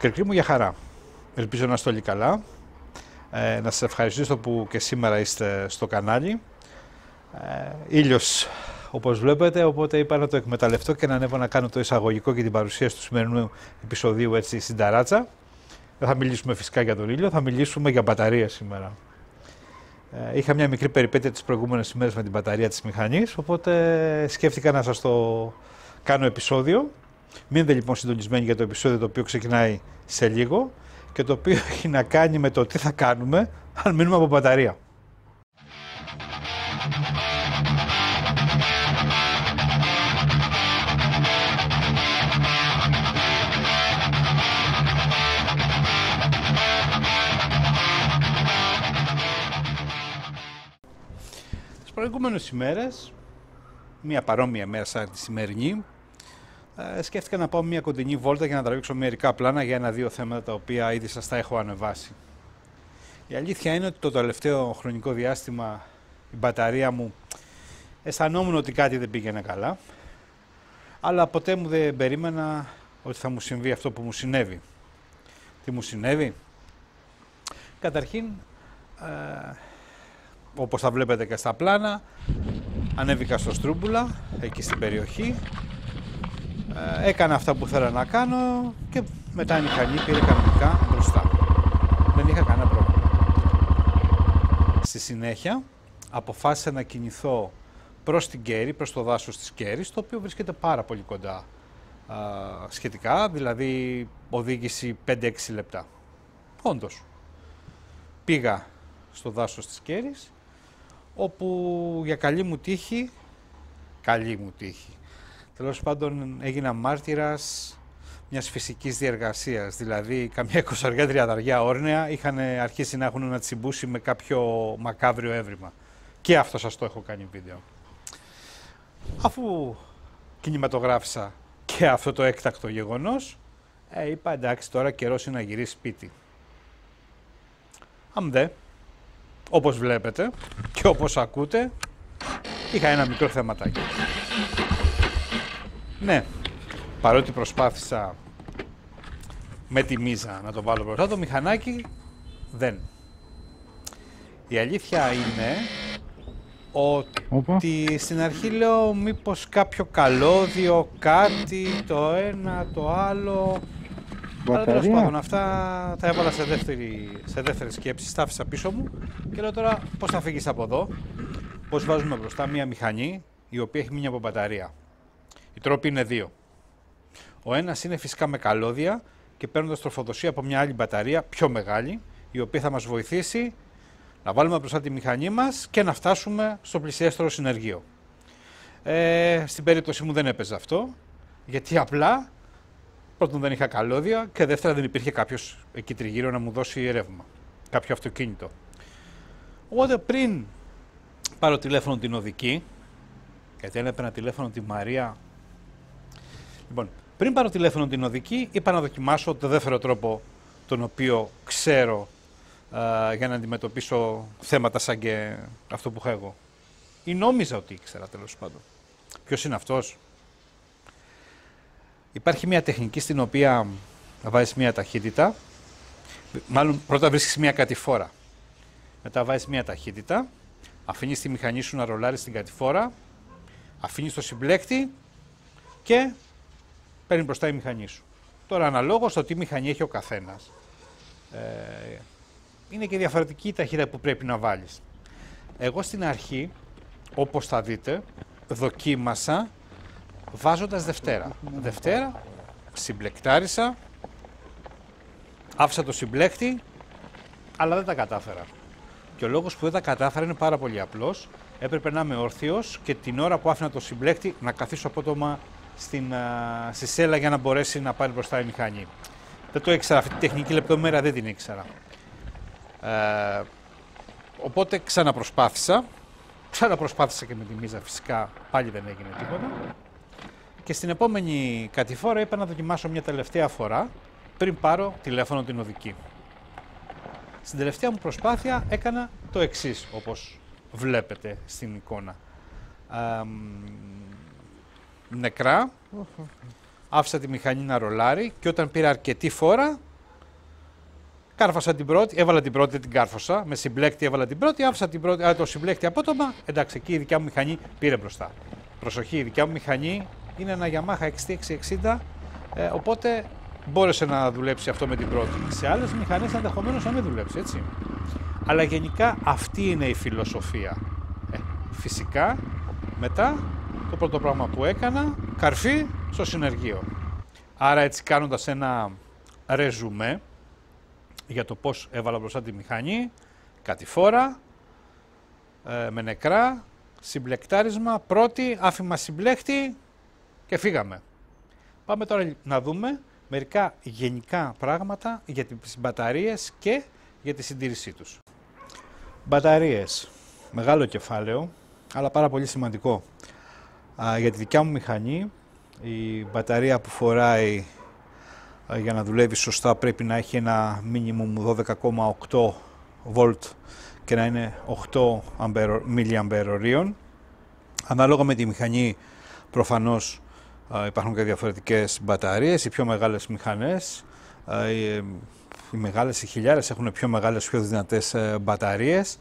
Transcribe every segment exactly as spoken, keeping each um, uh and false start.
Κρυκλή μου, για χαρά. Ελπίζω να είστε όλοι καλά. Ε, να σας ευχαριστήσω που και σήμερα είστε στο κανάλι. Ε, ήλιος, όπως βλέπετε, οπότε είπα να το εκμεταλλευτώ και να ανέβω να κάνω το εισαγωγικό και την παρουσίαση του σημερινού επεισοδίου έτσι στην ταράτσα. Δεν θα μιλήσουμε φυσικά για τον ήλιο, θα μιλήσουμε για μπαταρίες σήμερα. Ε, είχα μια μικρή περιπέτεια τις προηγούμενες ημέρες με την μπαταρία της μηχανής, οπότε σκέφτηκα να σας το κάνω επεισόδιο. Μείνετε λοιπόν συντονισμένοι για το επεισόδιο το οποίο ξεκινάει σε λίγο και το οποίο έχει να κάνει με το τι θα κάνουμε αν μείνουμε από μπαταρία. Τις προηγούμενες ημέρες, μία παρόμοια μέρα σαν τη σημερινή, σκέφτηκα να πάω μια κοντινή βόλτα για να τραβήξω μερικά πλάνα για ένα-δύο θέματα τα οποία ήδη σας τα έχω ανεβάσει. Η αλήθεια είναι ότι το τελευταίο χρονικό διάστημα η μπαταρία μου αισθανόμουν ότι κάτι δεν πήγαινε καλά, αλλά ποτέ μου δεν περίμενα ότι θα μου συμβεί αυτό που μου συνέβη. Τι μου συνέβη? Καταρχήν, ε, όπως θα βλέπετε και στα πλάνα, ανέβηκα στο Στρούμπουλα, εκεί στην περιοχή. Έκανα αυτά που θέλω να κάνω και μετά η μηχανή πήρε κανονικά μπροστά. Δεν είχα κανένα πρόβλημα. Στη συνέχεια αποφάσισα να κινηθώ προς την Κέρη, προς το δάσος της Κέρης, το οποίο βρίσκεται πάρα πολύ κοντά α, σχετικά, δηλαδή οδήγηση πέντε έξι λεπτά. Όντως. Πήγα στο δάσος της Κέρης, όπου για καλή μου τύχη, καλή μου τύχη, τέλος πάντων έγινα μάρτυρας μιας φυσικής διεργασίας, δηλαδή καμιά εικοσαριά τριανταριά όρνεα είχαν αρχίσει να έχουν να τσιμπούσει με κάποιο μακάβριο έβριμα. Και αυτό σας το έχω κάνει βίντεο. Αφού κινηματογράφησα και αυτό το έκτακτο γεγονός, ε, είπα εντάξει, τώρα καιρός είναι να γυρίσει σπίτι. Αμδέ, όπως βλέπετε και όπως ακούτε, είχα ένα μικρό θεματάκι. Ναι, παρότι προσπάθησα με τη μίζα να το βάλω μπροστά, το μηχανάκι δεν. Η αλήθεια είναι ότι Οπα. στην αρχή λέω μήπως κάποιο καλώδιο, κάτι, το ένα, το άλλο. Αλλά τέλος πάντων αυτά τα έβαλα σε δεύτερη, σε δεύτερη σκέψη, τα άφησα πίσω μου και λέω τώρα πώς θα φύγεις από εδώ, πώς βάζουμε μπροστά μια μηχανή η οποία έχει μείνει από μπαταρία. Οι τρόποι είναι δύο. Ο ένας είναι φυσικά με καλώδια και παίρνοντας τροφοδοσία από μια άλλη μπαταρία πιο μεγάλη, η οποία θα μας βοηθήσει να βάλουμε μπροστά τη μηχανή μας και να φτάσουμε στο πλησιέστερο συνεργείο. Ε, στην περίπτωση μου δεν έπαιζε αυτό, γιατί απλά πρώτον δεν είχα καλώδια και δεύτερα δεν υπήρχε κάποιος εκεί τριγύρω να μου δώσει ρεύμα, κάποιο αυτοκίνητο. Οπότε πριν πάρω τηλέφωνο την οδική, γιατί αν έπαιρνα τηλέφωνο τη Μαρία. Λοιπόν, πριν πάρω τηλέφωνο την οδική, είπα να δοκιμάσω το δεύτερο τρόπο τον οποίο ξέρω α, για να αντιμετωπίσω θέματα σαν και αυτό που έχω εγώ. Ή νόμιζα ότι ήξερα, τέλος πάντων. Ποιος είναι αυτός? Υπάρχει μια τεχνική στην οποία βάζεις μια ταχύτητα, μάλλον πρώτα βρίσκεις μια κατηφόρα. Μετά βάζεις μια ταχύτητα, αφήνεις τη μηχανή σου να ρολάρει στην κατηφόρα, αφήνεις το συμπλέκτη και παίρνει μπροστά η μηχανή σου. Τώρα, αναλόγως στο τι μηχανή έχει ο καθένας, ε, είναι και διαφορετική η ταχύτητα που πρέπει να βάλεις. Εγώ στην αρχή, όπως θα δείτε, δοκίμασα βάζοντας Δευτέρα. Δευτέρα, συμπλεκτάρισα, άφησα το συμπλέκτη, αλλά δεν τα κατάφερα. Και ο λόγος που δεν τα κατάφερα είναι πάρα πολύ απλός. Έπρεπε να είμαι όρθιος και την ώρα που άφηνα το συμπλέκτη να καθίσω απότομα στην, α, στη σέλα για να μπορέσει να πάρει μπροστά η μηχανή. Δεν το ήξερα, αυτή τη τεχνική λεπτομέρεια δεν την ήξερα. Ε, οπότε ξαναπροσπάθησα. Ξαναπροσπάθησα και με τη μίζα φυσικά, πάλι δεν έγινε τίποτα. Και στην επόμενη κατηφόρα είπα να δοκιμάσω μια τελευταία φορά πριν πάρω τηλέφωνο την οδική. Στην τελευταία μου προσπάθεια έκανα το εξής, όπως βλέπετε στην εικόνα. Ε, νεκρά, άφησα τη μηχανή να ρολάρει και όταν πήρα αρκετή φόρα, κάρφασα την πρώτη, έβαλα την πρώτη, την κάρφωσα. Με συμπλέκτη έβαλα την πρώτη, άφησα την πρώτη, α, το συμπλέκτη απότομα. Εντάξει, εκεί η δικιά μου μηχανή πήρε μπροστά. Προσοχή, η δικιά μου μηχανή είναι ένα Yamaha εξ τι εξακόσια εξήντα, ε, οπότε μπόρεσε να δουλέψει αυτό με την πρώτη. Σε άλλες μηχανές ενδεχομένως να μην δουλέψει, έτσι. Αλλά γενικά αυτή είναι η φιλοσοφία. Ε, φυσικά, μετά το πρώτο πράγμα που έκανα, καρφί στο συνεργείο. Άρα έτσι κάνοντας ένα ρεζουμέ για το πώς έβαλα μπροστά τη μηχανή, κατηφόρα, ε, με νεκρά, συμπλεκτάρισμα, πρώτη, άφημα συμπλέκτη και φύγαμε. Πάμε τώρα να δούμε μερικά γενικά πράγματα για τις μπαταρίες και για τη συντήρησή τους. Μπαταρίες. Μεγάλο κεφάλαιο, αλλά πάρα πολύ σημαντικό. Α, για τη δικιά μου μηχανή, η μπαταρία που φοράει α, για να δουλεύει σωστά πρέπει να έχει ένα minimum δώδεκα κόμμα οκτώ βολτ και να είναι οκτώ μιλιαμπερορίων. Ανάλογα με τη μηχανή προφανώς α, υπάρχουν και διαφορετικές μπαταρίες. Οι πιο μεγάλες μηχανές, α, οι, οι μεγάλες, οι χιλιάρες έχουν πιο μεγάλες, πιο δυνατές ε, μπαταρίες.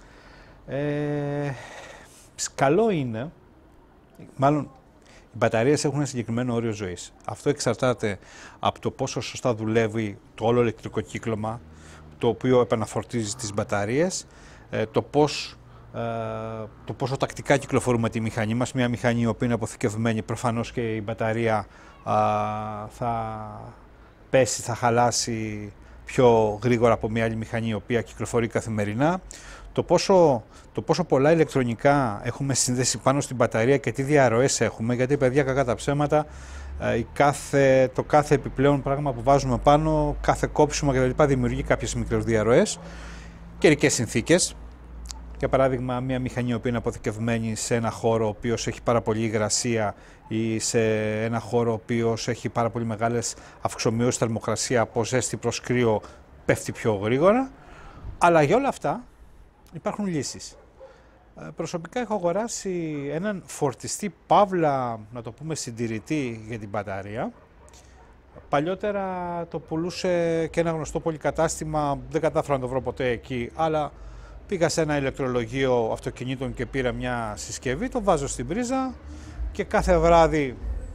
Ε, καλό είναι, μάλλον οι μπαταρίες έχουν ένα συγκεκριμένο όριο ζωής. Αυτό εξαρτάται από το πόσο σωστά δουλεύει το όλο ηλεκτρικό κύκλωμα, το οποίο επαναφορτίζει τις μπαταρίες, ε, το, πώς, ε, το πόσο τακτικά κυκλοφορούμε τη μηχανή μας. Μια μηχανή η οποία είναι αποθηκευμένη, προφανώς και η μπαταρία α, θα πέσει, θα χαλάσει πιο γρήγορα από μια άλλη μηχανή η οποία κυκλοφορεί καθημερινά. Το πόσο, το πόσο πολλά ηλεκτρονικά έχουμε συνδέσει πάνω στην μπαταρία και τι διαρροές έχουμε, γιατί παιδιά, κακά τα ψέματα, η κάθε, το κάθε επιπλέον πράγμα που βάζουμε πάνω, κάθε κόψιμο κτλ. Δημιουργεί κάποιες μικρές διαρροές. Καιρικές συνθήκες. Για παράδειγμα, μια μηχανή που είναι αποθηκευμένη σε ένα χώρο ο οποίος έχει πάρα πολύ υγρασία ή σε ένα χώρο ο οποίος έχει πάρα πολύ μεγάλες αυξομοιώσεις θερμοκρασία, από ζέστη προς κρύο, πέφτει πιο γρήγορα. Αλλά για όλα αυτά υπάρχουν λύσεις. Προσωπικά έχω αγοράσει έναν φορτιστή παύλα, να το πούμε, συντηρητή για την μπαταρία. Παλιότερα το πουλούσε και ένα γνωστό πολυκατάστημα, δεν κατάφερα να το βρω ποτέ εκεί, αλλά πήγα σε ένα ηλεκτρολογείο αυτοκινήτων και πήρα μια συσκευή, το βάζω στην πρίζα και κάθε βράδυ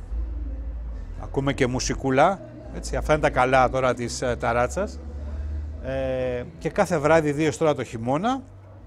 ακούμε και μουσικούλα, έτσι, αυτά είναι τα καλά τώρα της ε, ταράτσας, ε, και κάθε βράδυ, δύο ώρα το χειμώνα,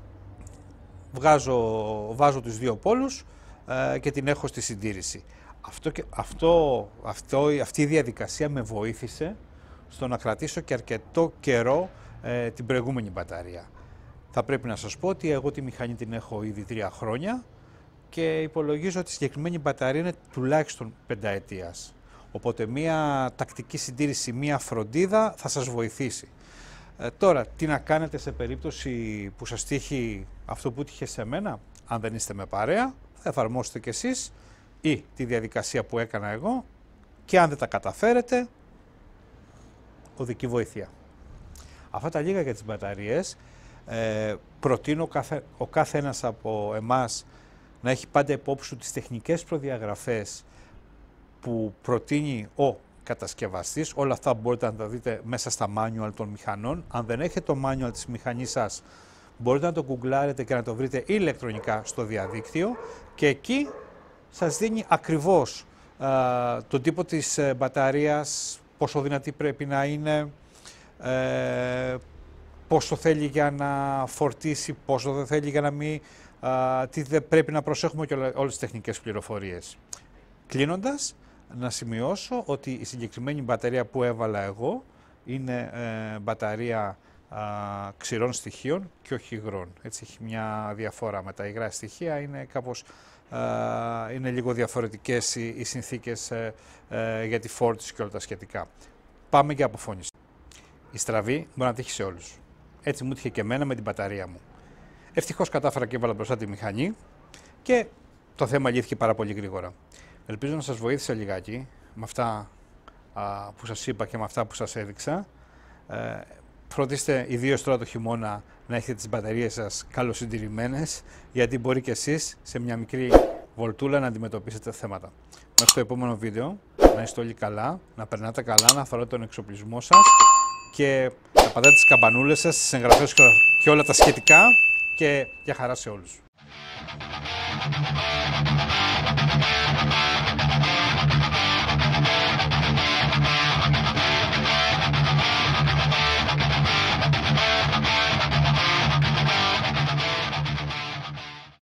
βγάζω, βάζω τους δύο πόλους ε, και την έχω στη συντήρηση. Αυτό, αυτό, αυτό, αυτή η διαδικασία με βοήθησε στο να κρατήσω και αρκετό καιρό ε, την προηγούμενη μπαταρία. Θα πρέπει να σας πω ότι εγώ τη μηχανή την έχω ήδη τρία χρόνια και υπολογίζω ότι η συγκεκριμένη μπαταρία είναι τουλάχιστον πενταετίας. Οπότε μία τακτική συντήρηση, μία φροντίδα θα σας βοηθήσει. Ε, τώρα, τι να κάνετε σε περίπτωση που σας τύχει αυτό που τύχε σε μένα, αν δεν είστε με παρέα, θα εφαρμόσετε κι εσείς ή τη διαδικασία που έκανα εγώ και αν δεν τα καταφέρετε, οδική βοήθεια. Αυτά τα λίγα για τις μπαταρίες. Ε, προτείνω κάθε, ο κάθε ένας από εμάς να έχει πάντα υπόψη του τις τεχνικές προδιαγραφές που προτείνει ο κατασκευαστής. Όλα αυτά μπορείτε να τα δείτε μέσα στα manual των μηχανών. Αν δεν έχετε το manual της μηχανής σας, μπορείτε να το γκουγκλάρετε και να το βρείτε ηλεκτρονικά στο διαδίκτυο και εκεί σας δίνει ακριβώς α, τον τύπο της ε, μπαταρίας, πόσο δυνατή πρέπει να είναι, ε, πόσο θέλει για να φορτίσει, πόσο δεν θέλει για να μην, α, τι δεν πρέπει να προσέχουμε και όλες τις τεχνικές πληροφορίες. Κλείνοντας, να σημειώσω ότι η συγκεκριμένη μπαταρία που έβαλα εγώ είναι ε, μπαταρία α, ξηρών στοιχείων και όχι υγρών. Έτσι έχει μια διαφορά. Με τα υγρά στοιχεία είναι κάπως α, είναι λίγο διαφορετικές οι, οι συνθήκες ε, ε, για τη φόρτιση και όλα τα σχετικά. Πάμε για αποφώνηση. Η στραβή μπορεί να τύχει σε όλους. Έτσι μου τύχε και εμένα με την μπαταρία μου. Ευτυχώς κατάφερα και έβαλα μπροστά τη μηχανή και το θέμα λύθηκε πάρα πολύ γρήγορα. Ελπίζω να σας βοήθησα λιγάκι με αυτά α, που σας είπα και με αυτά που σας έδειξα. Ε, φροντίστε ιδίως τώρα το χειμώνα να έχετε τις μπαταρίες σας καλοσυντηρημένες, γιατί μπορεί και εσείς σε μια μικρή βολτούλα να αντιμετωπίσετε θέματα. Μέχρι το επόμενο βίντεο, να είστε όλοι καλά, να περνάτε καλά, να φοράτε τον εξοπλισμό σας και να πατάτε τις καμπανούλες σας, τις εγγραφές και όλα τα σχετικά και για χαρά σε όλους.